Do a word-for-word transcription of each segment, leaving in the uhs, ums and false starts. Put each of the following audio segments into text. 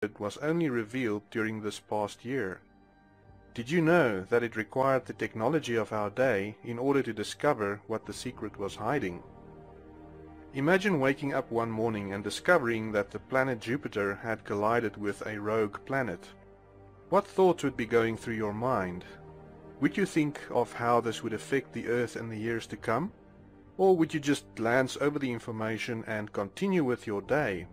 was only revealed during this past year. Did you know that it required the technology of our day in order to discover what the secret was hiding? Imagine waking up one morning and discovering that the planet Jupiter had collided with a rogue planet. What thoughts would be going through your mind? Would you think of how this would affect the Earth in the years to come? Or would you just glance over the information and continue with your day?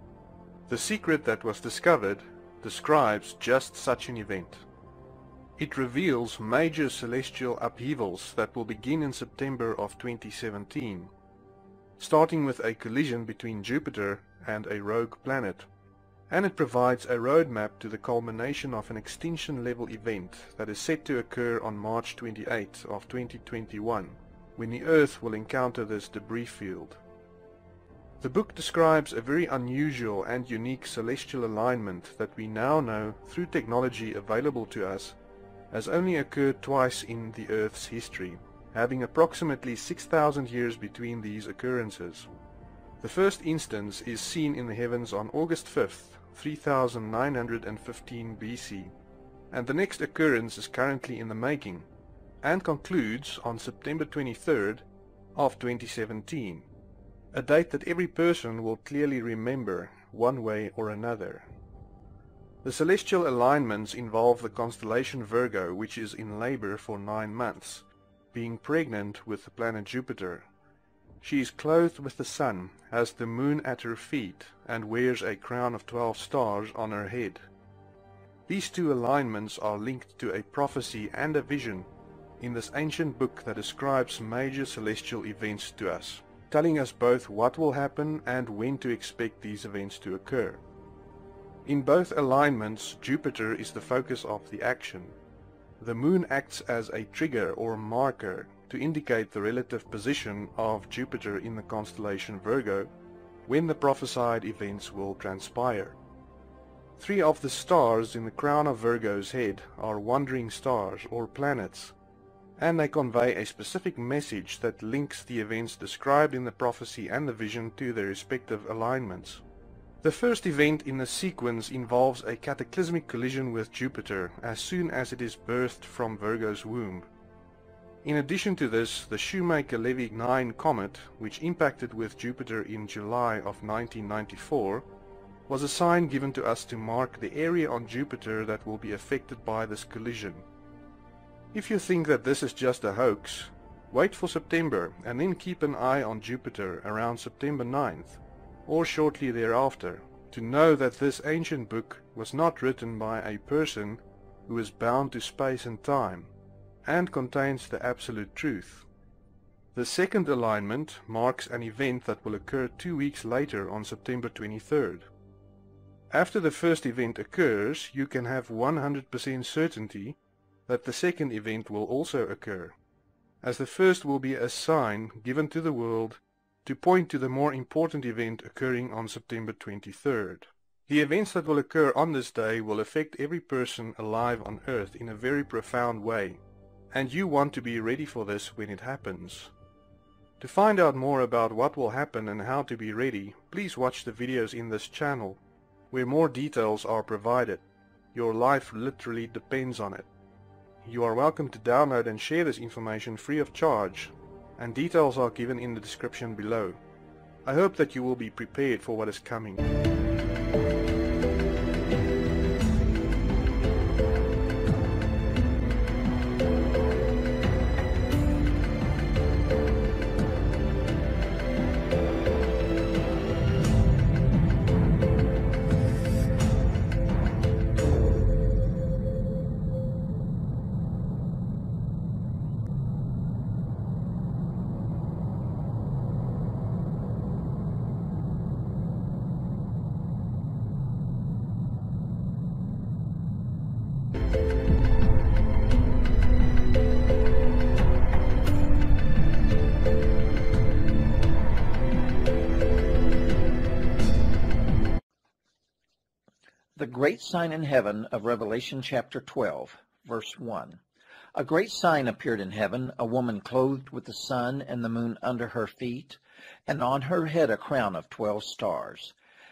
The secret that was discovered describes just such an event. It reveals major celestial upheavals that will begin in September of twenty seventeen, starting with a collision between Jupiter and a rogue planet. And it provides a roadmap to the culmination of an extinction-level event that is set to occur on March twenty-eighth of twenty twenty-one, when the Earth will encounter this debris field. The book describes a very unusual and unique celestial alignment that we now know through technology available to us has only occurred twice in the Earth's history, having approximately six thousand years between these occurrences. The first instance is seen in the heavens on August fifth, three thousand nine hundred fifteen B C, and the next occurrence is currently in the making, and concludes on September twenty-third of twenty seventeen, a date that every person will clearly remember one way or another. The celestial alignments involve the constellation Virgo, which is in labor for nine months, being pregnant with the planet Jupiter. She is clothed with the sun, has the moon at her feet, and wears a crown of twelve stars on her head. These two alignments are linked to a prophecy and a vision in this ancient book that describes major celestial events to us, telling us both what will happen and when to expect these events to occur. In both alignments, Jupiter is the focus of the action. The moon acts as a trigger or marker to indicate the relative position of Jupiter in the constellation Virgo when the prophesied events will transpire. Three of the stars in the crown of Virgo's head are wandering stars or planets, and they convey a specific message that links the events described in the prophecy and the vision to their respective alignments. The first event in the sequence involves a cataclysmic collision with Jupiter as soon as it is birthed from Virgo's womb. In addition to this, the Shoemaker-Levy nine comet, which impacted with Jupiter in July of nineteen ninety-four, was a sign given to us to mark the area on Jupiter that will be affected by this collision. If you think that this is just a hoax, wait for September and then keep an eye on Jupiter around September ninth, or shortly thereafter, to know that this ancient book was not written by a person who is bound to space and time, and contains the absolute truth. The second alignment marks an event that will occur two weeks later on September twenty-third. After the first event occurs, you can have one hundred percent certainty that the second event will also occur, as the first will be a sign given to the world to point to the more important event occurring on September twenty-third. The events that will occur on this day will affect every person alive on Earth in a very profound way, and you want to be ready for this when it happens. To find out more about what will happen and how to be ready, please watch the videos in this channel, where more details are provided. Your life literally depends on it. You are welcome to download and share this information free of charge, and details are given in the description below. I hope that you will be prepared for what is coming. The great sign in heaven of Revelation chapter twelve, verse one. A great sign appeared in heaven, a woman clothed with the sun and the moon under her feet, and on her head a crown of twelve stars.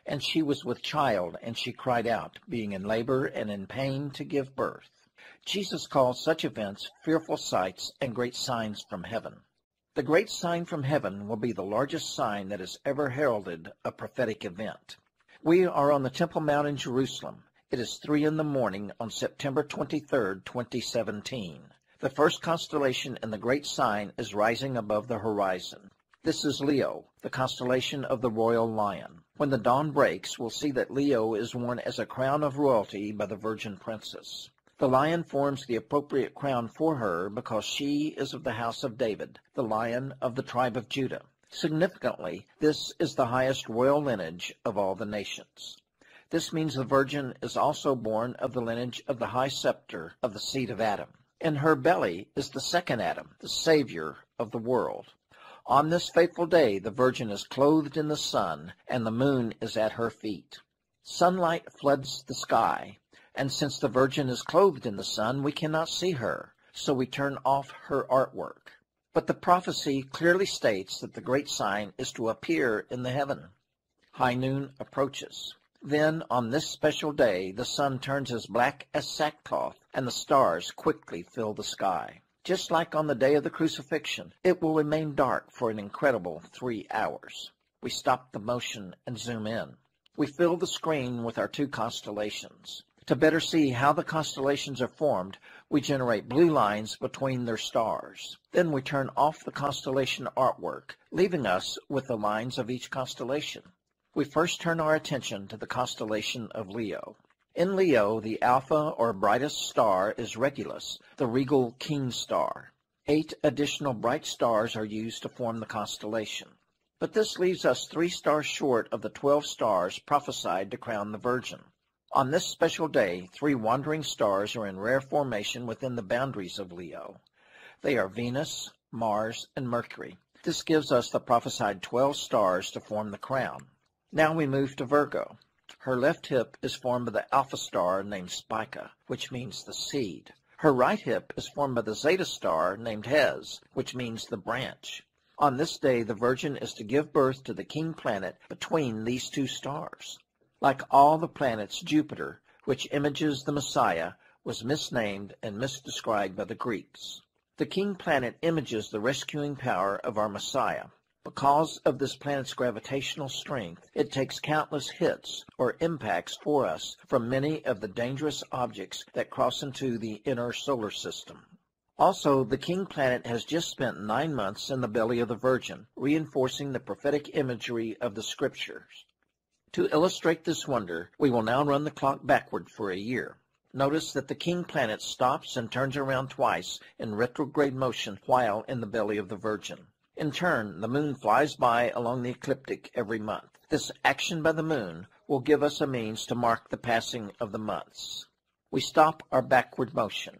And she was with child, and she cried out, being in labor and in pain to give birth. Jesus calls such events fearful sights and great signs from heaven. The great sign from heaven will be the largest sign that has ever heralded a prophetic event. We are on the Temple Mount in Jerusalem. It is three in the morning on September twenty-third, twenty seventeen. The first constellation in the great sign is rising above the horizon. This is Leo, the constellation of the royal lion. When the dawn breaks, we'll see that Leo is worn as a crown of royalty by the virgin princess. The lion forms the appropriate crown for her because she is of the house of David, the lion of the tribe of Judah. Significantly, this is the highest royal lineage of all the nations. This means the virgin is also born of the lineage of the high scepter of the seed of Adam. In her belly is the second Adam, the Savior of the world. On this fateful day, the virgin is clothed in the sun, and the moon is at her feet. Sunlight floods the sky, and since the virgin is clothed in the sun, we cannot see her, so we turn off her artwork. But the prophecy clearly states that the great sign is to appear in the heaven. High noon approaches. Then, on this special day, the sun turns as black as sackcloth, and the stars quickly fill the sky. Just like on the day of the crucifixion, it will remain dark for an incredible three hours. We stop the motion and zoom in. We fill the screen with our two constellations. To better see how the constellations are formed, we generate blue lines between their stars. Then we turn off the constellation artwork, leaving us with the lines of each constellation. We first turn our attention to the constellation of Leo. In Leo, the alpha or brightest star is Regulus, the regal king star. Eight additional bright stars are used to form the constellation. But this leaves us three stars short of the twelve stars prophesied to crown the Virgin. On this special day, three wandering stars are in rare formation within the boundaries of Leo. They are Venus, Mars, and Mercury. This gives us the prophesied twelve stars to form the crown. Now we move to Virgo. Her left hip is formed by the alpha star named Spica, which means the seed. Her right hip is formed by the zeta star named Hes, which means the branch. On this day, the Virgin is to give birth to the king planet between these two stars. Like all the planets, Jupiter, which images the Messiah, was misnamed and misdescribed by the Greeks. The king planet images the rescuing power of our Messiah. Because of this planet's gravitational strength, it takes countless hits or impacts for us from many of the dangerous objects that cross into the inner solar system. Also, the king planet has just spent nine months in the belly of the Virgin, reinforcing the prophetic imagery of the Scriptures. To illustrate this wonder, we will now run the clock backward for a year. Notice that the king planet stops and turns around twice in retrograde motion while in the belly of the Virgin. In turn, the moon flies by along the ecliptic every month. This action by the moon will give us a means to mark the passing of the months. We stop our backward motion.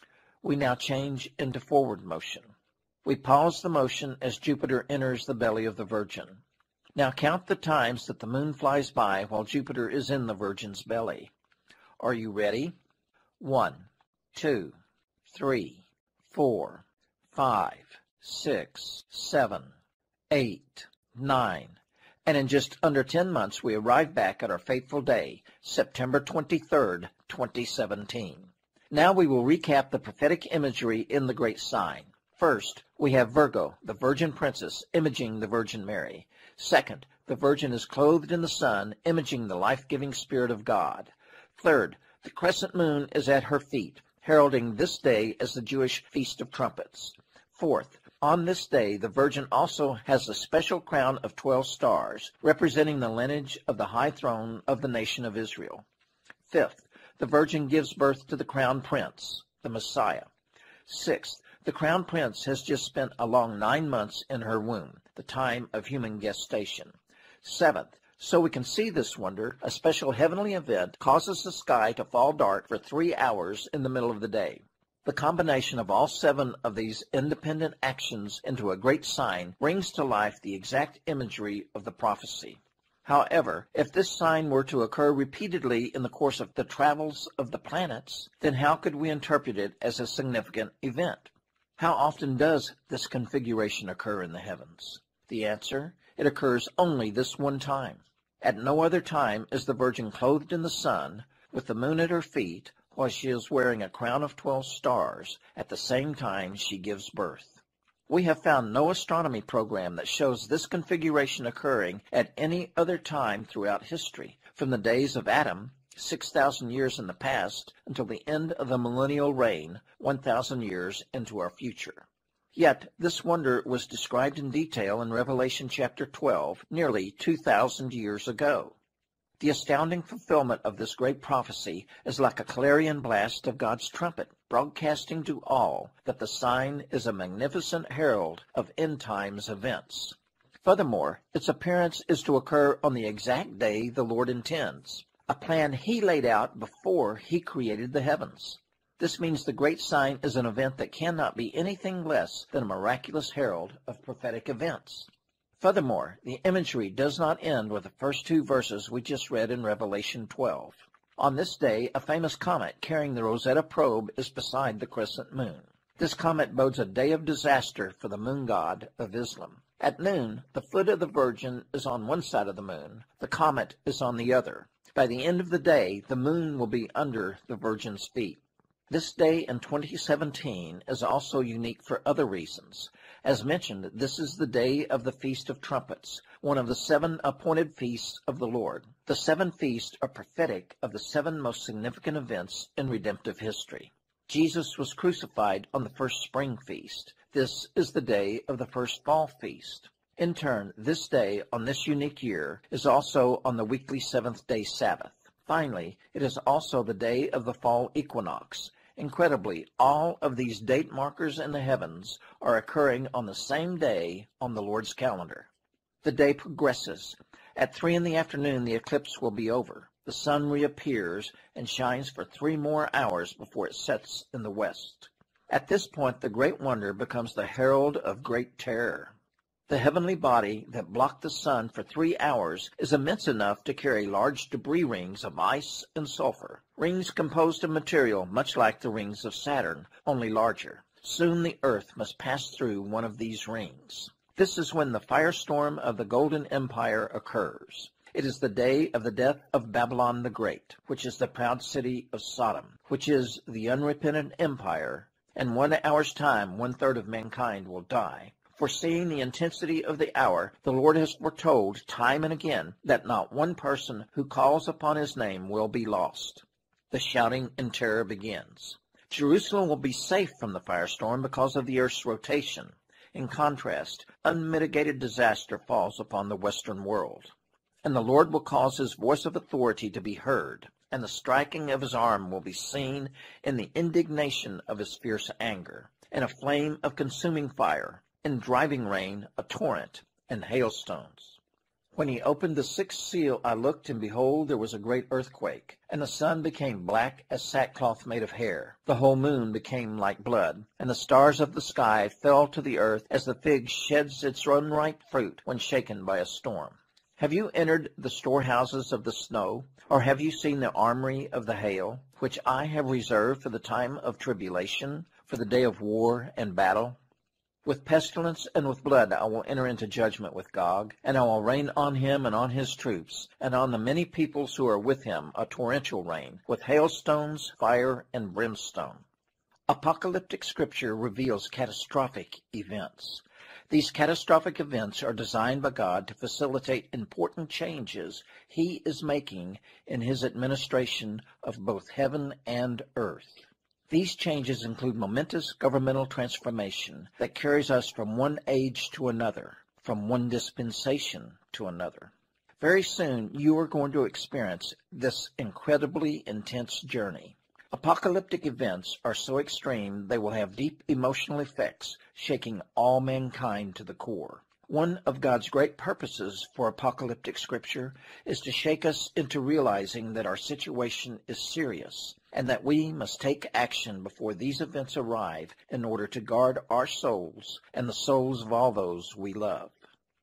We now change into forward motion. We pause the motion as Jupiter enters the belly of the Virgin. Now count the times that the moon flies by while Jupiter is in the Virgin's belly. Are you ready? One, two, three, four, five, six, seven, eight, nine. And in just under ten months, we arrive back at our fateful day, September twenty-third, twenty seventeen. Now we will recap the prophetic imagery in the great sign. First, we have Virgo, the Virgin Princess, imaging the Virgin Mary. Second, the Virgin is clothed in the sun, imaging the life-giving Spirit of God. Third, the crescent moon is at her feet, heralding this day as the Jewish Feast of Trumpets. Fourth, on this day, the Virgin also has a special crown of twelve stars, representing the lineage of the high throne of the nation of Israel. Fifth, the Virgin gives birth to the crown prince, the Messiah. Sixth, the crown prince has just spent a long nine months in her womb, the time of human gestation. Seventh, so we can see this wonder, a special heavenly event causes the sky to fall dark for three hours in the middle of the day. The combination of all seven of these independent actions into a great sign brings to life the exact imagery of the prophecy. However, if this sign were to occur repeatedly in the course of the travels of the planets, then how could we interpret it as a significant event? How often does this configuration occur in the heavens? The answer, it occurs only this one time. At no other time is the Virgin clothed in the sun, with the moon at her feet, while she is wearing a crown of twelve stars at the same time she gives birth. We have found no astronomy program that shows this configuration occurring at any other time throughout history, from the days of Adam, six thousand years in the past, until the end of the millennial reign, one thousand years into our future. Yet this wonder was described in detail in Revelation chapter twelve, nearly two thousand years ago. The astounding fulfillment of this great prophecy is like a clarion blast of God's trumpet, broadcasting to all that the sign is a magnificent herald of end times events. Furthermore, its appearance is to occur on the exact day the Lord intends, a plan he laid out before he created the heavens. This means the great sign is an event that cannot be anything less than a miraculous herald of prophetic events. Furthermore, the imagery does not end with the first two verses we just read in Revelation twelve. On this day, a famous comet carrying the Rosetta probe is beside the crescent moon. This comet bodes a day of disaster for the moon god of Islam. At noon, the foot of the Virgin is on one side of the moon, the comet is on the other. By the end of the day, the moon will be under the Virgin's feet. This day in twenty seventeen is also unique for other reasons. As mentioned, this is the day of the Feast of Trumpets, one of the seven appointed feasts of the Lord. The seven feasts are prophetic of the seven most significant events in redemptive history. Jesus was crucified on the first spring feast. This is the day of the first fall feast. In turn, this day on this unique year is also on the weekly seventh-day Sabbath. Finally, it is also the day of the fall equinox. Incredibly, all of these date markers in the heavens are occurring on the same day on the Lord's calendar. The day progresses. At three in the afternoon, the eclipse will be over. The sun reappears and shines for three more hours before it sets in the west. At this point, the great wonder becomes the herald of great terror. The heavenly body that blocked the sun for three hours is immense enough to carry large debris rings of ice and sulfur, rings composed of material much like the rings of Saturn, only larger. Soon the earth must pass through one of these rings. This is when the firestorm of the Golden Empire occurs. It is the day of the death of Babylon the Great, which is the proud city of Sodom, which is the unrepentant empire. In one hour's time, one-third of mankind will die. Foreseeing the intensity of the hour, the Lord has foretold time and again that not one person who calls upon his name will be lost. The shouting and terror begins. Jerusalem will be safe from the firestorm because of the earth's rotation. In contrast, unmitigated disaster falls upon the Western world. And the Lord will cause his voice of authority to be heard, and the striking of his arm will be seen in the indignation of his fierce anger, in a flame of consuming fire, in driving rain, a torrent, and hailstones. When he opened the sixth seal, I looked, and behold, there was a great earthquake, and the sun became black as sackcloth made of hair. The whole moon became like blood, and the stars of the sky fell to the earth as the fig sheds its unripe fruit when shaken by a storm. Have you entered the storehouses of the snow, or have you seen the armory of the hail, which I have reserved for the time of tribulation, for the day of war and battle? With pestilence and with blood I will enter into judgment with Gog, and I will rain on him and on his troops, and on the many peoples who are with him a torrential rain, with hailstones, fire, and brimstone. Apocalyptic scripture reveals catastrophic events. These catastrophic events are designed by God to facilitate important changes he is making in his administration of both heaven and earth. These changes include momentous governmental transformation that carries us from one age to another, from one dispensation to another. Very soon, you are going to experience this incredibly intense journey. Apocalyptic events are so extreme they will have deep emotional effects, shaking all mankind to the core. One of God's great purposes for apocalyptic scripture is to shake us into realizing that our situation is serious, and that we must take action before these events arrive in order to guard our souls and the souls of all those we love.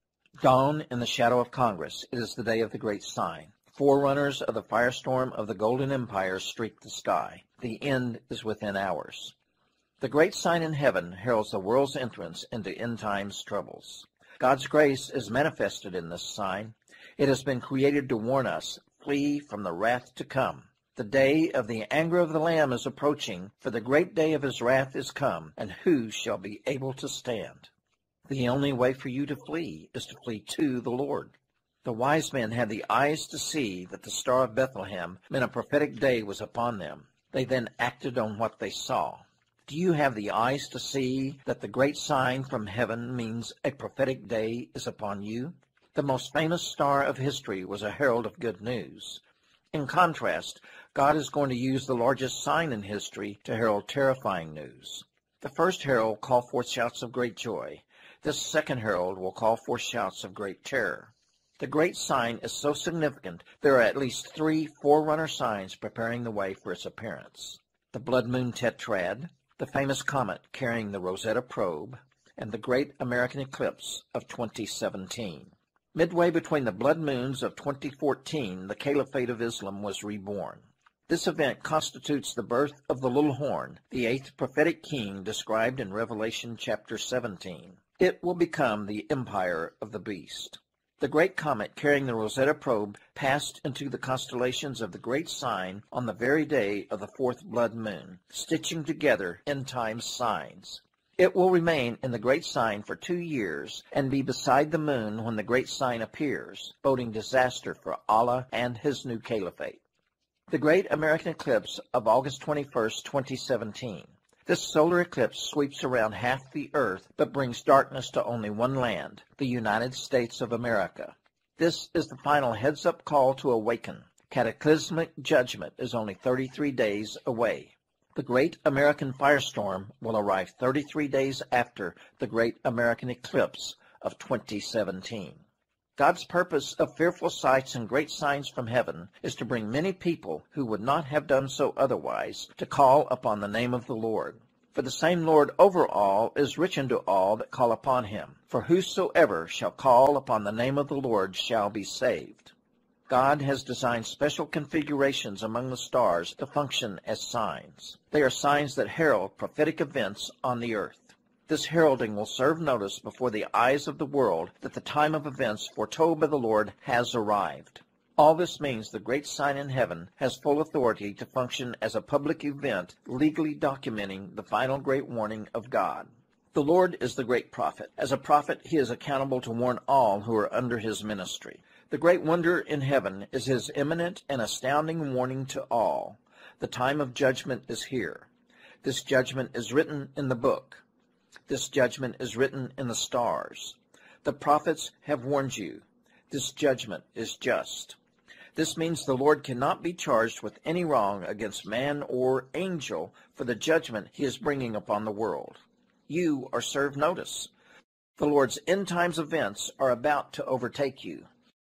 Dawn in the shadow of Congress. It is the day of the great sign. Forerunners of the firestorm of the Golden Empire streak the sky. The end is within hours. The great sign in heaven heralds the world's entrance into end times troubles. God's grace is manifested in this sign. It has been created to warn us, flee from the wrath to come. The day of the anger of the Lamb is approaching, for the great day of his wrath is come, and who shall be able to stand? The only way for you to flee is to flee to the Lord. The wise men had the eyes to see that the Star of Bethlehem meant a prophetic day was upon them. They then acted on what they saw. Do you have the eyes to see that the great sign from heaven means a prophetic day is upon you? The most famous star of history was a herald of good news. In contrast, God is going to use the largest sign in history to herald terrifying news. The first herald called forth shouts of great joy. This second herald will call forth shouts of great terror. The great sign is so significant, there are at least three forerunner signs preparing the way for its appearance. The blood moon tetrad, the famous comet carrying the Rosetta probe, and the great American eclipse of twenty seventeen. Midway between the blood moons of twenty fourteen, the Caliphate of Islam was reborn. This event constitutes the birth of the little horn, the eighth prophetic king described in Revelation chapter seventeen. It will become the empire of the beast. The great comet carrying the Rosetta probe passed into the constellations of the great sign on the very day of the fourth blood moon, stitching together end-time signs. It will remain in the great sign for two years and be beside the moon when the great sign appears, boding disaster for Allah and his new caliphate. The great American eclipse of August twenty-first, twenty seventeen. This solar eclipse sweeps around half the earth but brings darkness to only one land, the United States of America. This is the final heads-up call to awaken. Cataclysmic judgment is only thirty-three days away. The great American firestorm will arrive thirty-three days after the great American eclipse of twenty seventeen. God's purpose of fearful sights and great signs from heaven is to bring many people who would not have done so otherwise to call upon the name of the Lord. For the same Lord over all is rich unto all that call upon him. For whosoever shall call upon the name of the Lord shall be saved. God has designed special configurations among the stars to function as signs. They are signs that herald prophetic events on the earth. This heralding will serve notice before the eyes of the world that the time of events foretold by the Lord has arrived. All this means the great sign in heaven has full authority to function as a public event, legally documenting the final great warning of God. The Lord is the great prophet. As a prophet, he is accountable to warn all who are under his ministry. The great wonder in heaven is his imminent and astounding warning to all. The time of judgment is here. This judgment is written in the book. This judgment is written in the stars. The prophets have warned you. This judgment is just. This means the Lord cannot be charged with any wrong against man or angel for the judgment he is bringing upon the world. You are served notice. The Lord's end times events are about to overtake you.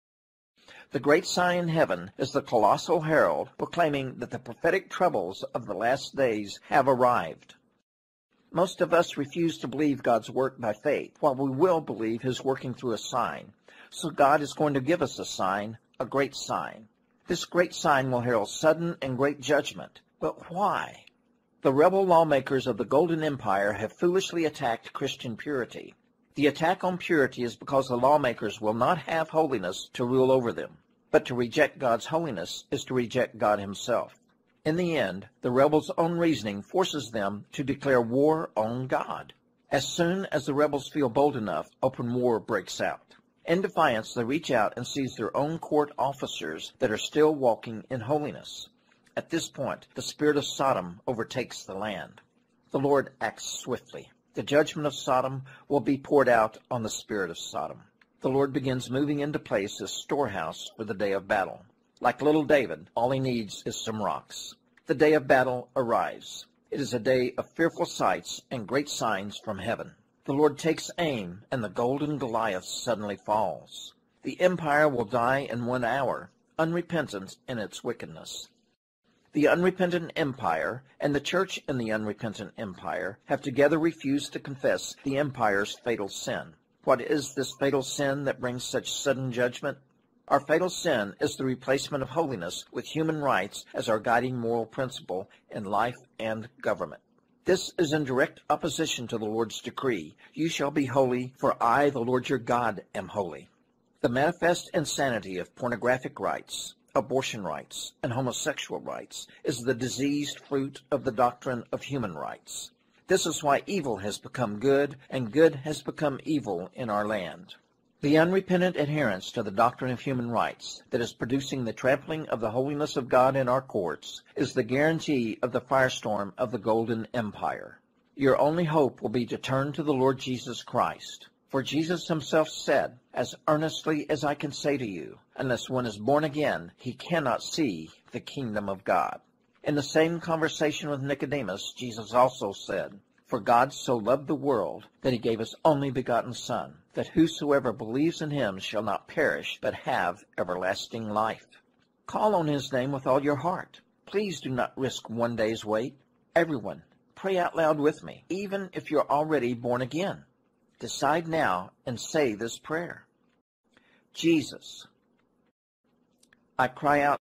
The great sign in heaven is the colossal herald proclaiming that the prophetic troubles of the last days have arrived. Most of us refuse to believe God's work by faith, while we will believe his working through a sign. So God is going to give us a sign, a great sign. This great sign will herald sudden and great judgment. But why? The rebel lawmakers of the Golden Empire have foolishly attacked Christian purity. The attack on purity is because the lawmakers will not have holiness to rule over them. But to reject God's holiness is to reject God himself. In the end, the rebels' own reasoning forces them to declare war on God. As soon as the rebels feel bold enough, open war breaks out. In defiance, they reach out and seize their own court officers that are still walking in holiness. At this point, the spirit of Sodom overtakes the land. The Lord acts swiftly. The judgment of Sodom will be poured out on the spirit of Sodom. The Lord begins moving into place his storehouse for the day of battle. Like little David, all he needs is some rocks. The day of battle arrives. It is a day of fearful sights and great signs from heaven. The Lord takes aim, and the golden Goliath suddenly falls. The empire will die in one hour, unrepentant in its wickedness. The unrepentant empire and the church in the unrepentant empire have together refused to confess the empire's fatal sin. What is this fatal sin that brings such sudden judgment? Our fatal sin is the replacement of holiness with human rights as our guiding moral principle in life and government. This is in direct opposition to the Lord's decree, "You shall be holy, for I, the Lord your God, am holy." The manifest insanity of pornographic rights, abortion rights, and homosexual rights is the diseased fruit of the doctrine of human rights. This is why evil has become good, and good has become evil in our land. The unrepentant adherence to the doctrine of human rights that is producing the trampling of the holiness of God in our courts is the guarantee of the firestorm of the Golden Empire. Your only hope will be to turn to the Lord Jesus Christ. For Jesus himself said, "As earnestly as I can say to you, unless one is born again, he cannot see the kingdom of God." In the same conversation with Nicodemus, Jesus also said, "For God so loved the world that he gave his only begotten Son, that whosoever believes in him shall not perish, but have everlasting life." Call on his name with all your heart. Please do not risk one day's wait. Everyone, pray out loud with me, even if you're already born again. Decide now and say this prayer. Jesus, I cry out